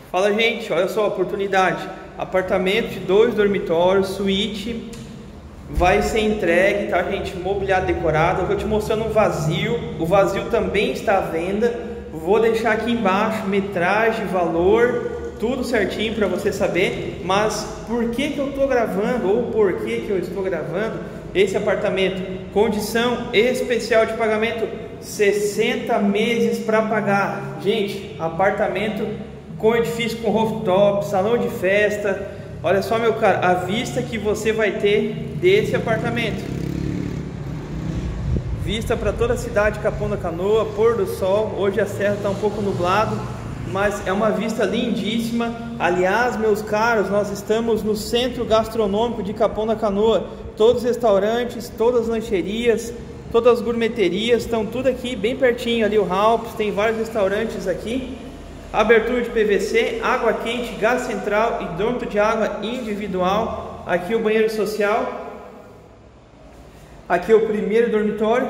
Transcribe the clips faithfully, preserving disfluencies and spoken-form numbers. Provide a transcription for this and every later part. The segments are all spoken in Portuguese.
Fala, gente, olha só a oportunidade. Apartamento de dois dormitórios, suíte, vai ser entregue, tá, gente? Mobiliário decorado. Eu vou te mostrando um vazio. O vazio também está à venda. Vou deixar aqui embaixo metragem, valor, tudo certinho para você saber. Mas por que que eu estou gravando, ou por que que eu estou gravando esse apartamento? Condição especial de pagamento, sessenta meses para pagar. Gente, apartamento com edifício com rooftop, salão de festa. Olha só, meu cara, a vista que você vai ter desse apartamento. Vista para toda a cidade de Capão da Canoa, pôr do sol. Hoje a serra está um pouco nublado, mas é uma vista lindíssima. Aliás, meus caros, nós estamos no centro gastronômico de Capão da Canoa. Todos os restaurantes, todas as lancherias, todas as gourmeterias estão tudo aqui bem pertinho. Ali o Ralphs, tem vários restaurantes aqui. Abertura de P V C, água quente, gás central e dômetro de água individual. Aqui o banheiro social. Aqui o primeiro dormitório.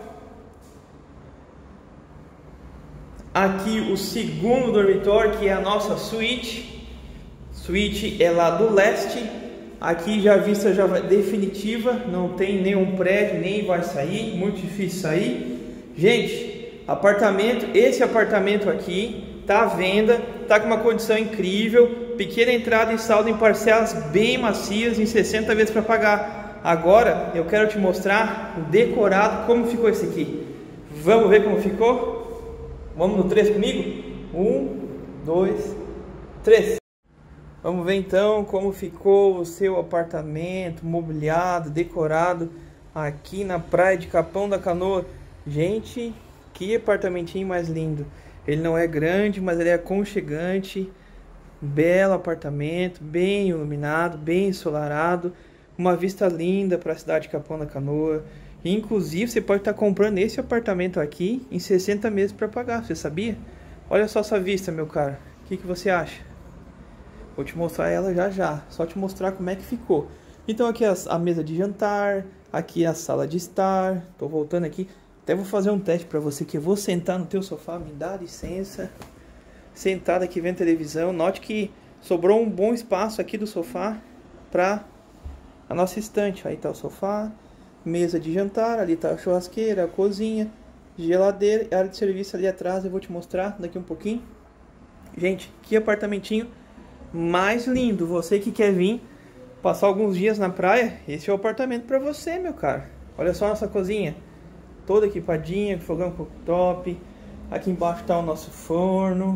Aqui o segundo dormitório, que é a nossa suíte. Suíte é lá do leste. Aqui já a vista já vai definitiva, não tem nenhum prédio, nem vai sair, muito difícil sair. Gente, apartamento, esse apartamento aqui tá à venda, tá com uma condição incrível, pequena entrada e saldo em parcelas bem macias, em sessenta vezes para pagar. Agora eu quero te mostrar o decorado, como ficou esse aqui. Vamos ver como ficou? Vamos no três comigo? Um, dois, três. Vamos ver então como ficou o seu apartamento mobiliado, decorado aqui na praia de Capão da Canoa. Gente, que apartamentinho mais lindo. Ele não é grande, mas ele é aconchegante. Belo apartamento, bem iluminado, bem ensolarado. Uma vista linda para a cidade de Capão da Canoa. Inclusive, você pode estar comprando esse apartamento aqui em sessenta meses para pagar. Você sabia? Olha só essa vista, meu cara. O que que você acha? Vou te mostrar ela já já. Só te mostrar como é que ficou. Então aqui é a mesa de jantar. Aqui é a sala de estar. Tô voltando aqui. Até vou fazer um teste para você, que eu vou sentar no teu sofá, me dá licença. Sentado aqui vendo televisão. Note que sobrou um bom espaço aqui do sofá para a nossa estante. Aí tá o sofá, mesa de jantar, ali tá a churrasqueira, a cozinha, geladeira, área de serviço ali atrás. Eu vou te mostrar daqui um pouquinho. Gente, que apartamentinho mais lindo. Você que quer vir passar alguns dias na praia, esse é o apartamento para você, meu cara. Olha só a nossa cozinha. Toda equipadinha, fogão cooktop. Aqui embaixo está o nosso forno.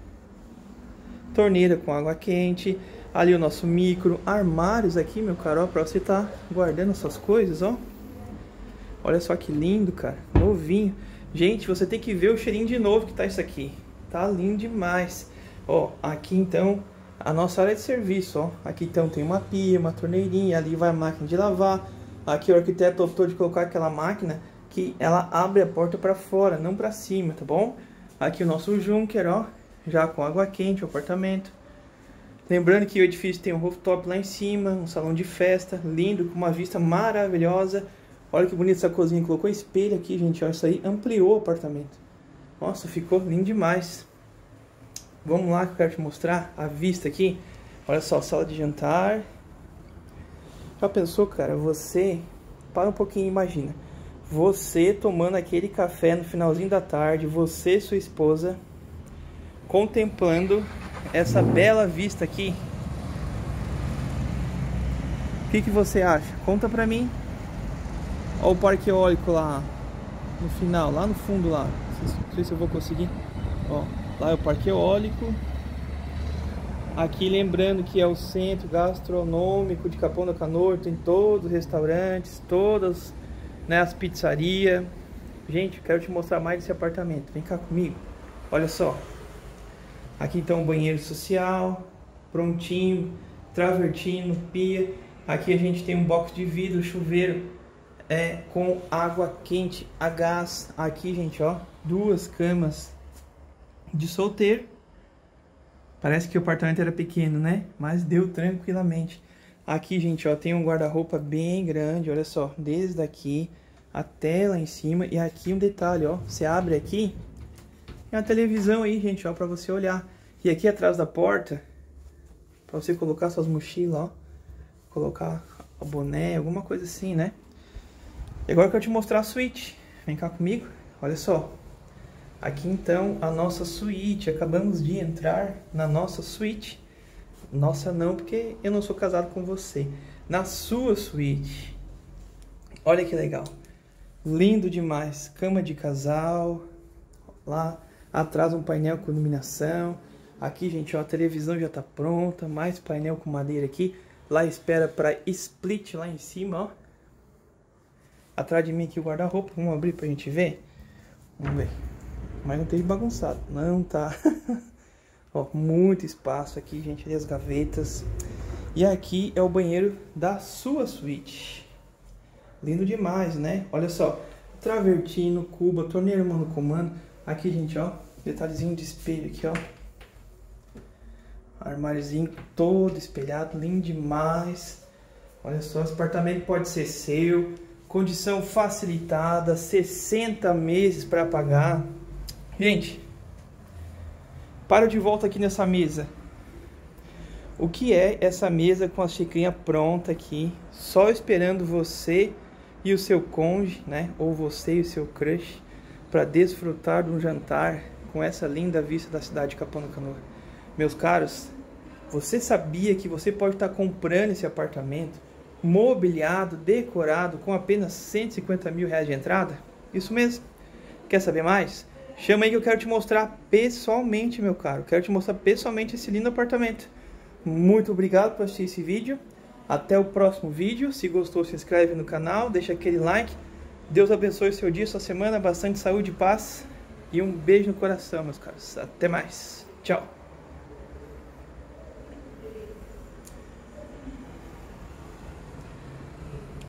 Torneira com água quente. Ali o nosso micro. Armários aqui, meu caro, para você estar tá guardando suas coisas, ó. Olha só que lindo, cara. Novinho. Gente, você tem que ver o cheirinho de novo que tá isso aqui. Tá lindo demais. Ó, aqui então a nossa área de serviço, ó. Aqui então tem uma pia, uma torneirinha. Ali vai a máquina de lavar. Aqui o arquiteto optou de colocar aquela máquina que ela abre a porta para fora, não para cima, tá bom? Aqui o nosso junker, ó, já com água quente, o apartamento. Lembrando que o edifício tem um rooftop lá em cima, um salão de festa, lindo, com uma vista maravilhosa. Olha que bonita essa cozinha, colocou espelho aqui, gente, ó, isso aí ampliou o apartamento. Nossa, ficou lindo demais. Vamos lá que eu quero te mostrar a vista aqui. Olha só, sala de jantar. Já pensou, cara, você, para um pouquinho, imagina. Você tomando aquele café no finalzinho da tarde, você e sua esposa, contemplando essa bela vista aqui. O que que você acha? Conta pra mim. Olha o parque eólico lá no final, lá no fundo lá. Não sei se eu vou conseguir. Ó, lá é o parque eólico. Aqui lembrando que é o centro gastronômico de Capão da Canoa. Tem todos os restaurantes, todas, né, as pizzarias. Gente, eu quero te mostrar mais desse apartamento. Vem cá comigo. Olha só. Aqui então o banheiro social, prontinho, travertino, pia. Aqui a gente tem um box de vidro, chuveiro é com água quente a gás. Aqui, gente, ó, duas camas de solteiro. Parece que o apartamento era pequeno, né? Mas deu tranquilamente. Aqui, gente, ó, tem um guarda-roupa bem grande, olha só, desde aqui até lá em cima. E aqui um detalhe, ó, você abre aqui, tem uma televisão aí, gente, ó, pra você olhar. E aqui atrás da porta, para você colocar suas mochilas, ó, colocar o boné, alguma coisa assim, né? E agora eu quero te mostrar a suíte. Vem cá comigo, olha só. Aqui então a nossa suíte, acabamos de entrar na nossa suíte. Nossa não, porque eu não sou casado com você. Na sua suíte. Olha que legal. Lindo demais. Cama de casal. Lá atrás um painel com iluminação. Aqui, gente, ó, a televisão já tá pronta. Mais painel com madeira aqui. Lá espera para split lá em cima, ó. Atrás de mim aqui o guarda-roupa. Vamos abrir pra gente ver? Vamos ver. Mas não esteja bagunçado. Não tá. Ó, muito espaço aqui, gente. Ali as gavetas. E aqui é o banheiro da sua suíte. Lindo demais, né? Olha só. Travertino, cuba, torneira mano comando. Aqui, gente, ó. Detalhezinho de espelho aqui, ó. Armáriozinho todo espelhado. Lindo demais. Olha só. Esse apartamento pode ser seu. Condição facilitada. sessenta meses para pagar. Gente, para de volta aqui nessa mesa. O que é essa mesa com a xicrinha pronta aqui, só esperando você e o seu cônjuge, né? Ou você e o seu crush, para desfrutar de um jantar com essa linda vista da cidade de Capão da Canoa. Meus caros, você sabia que você pode estar comprando esse apartamento mobiliado, decorado, com apenas cento e cinquenta mil reais de entrada? Isso mesmo. Quer saber mais? Chama aí que eu quero te mostrar pessoalmente, meu caro. Quero te mostrar pessoalmente esse lindo apartamento. Muito obrigado por assistir esse vídeo. Até o próximo vídeo. Se gostou, se inscreve no canal, deixa aquele like. Deus abençoe o seu dia, sua semana. Bastante saúde e paz. E um beijo no coração, meus caros. Até mais. Tchau.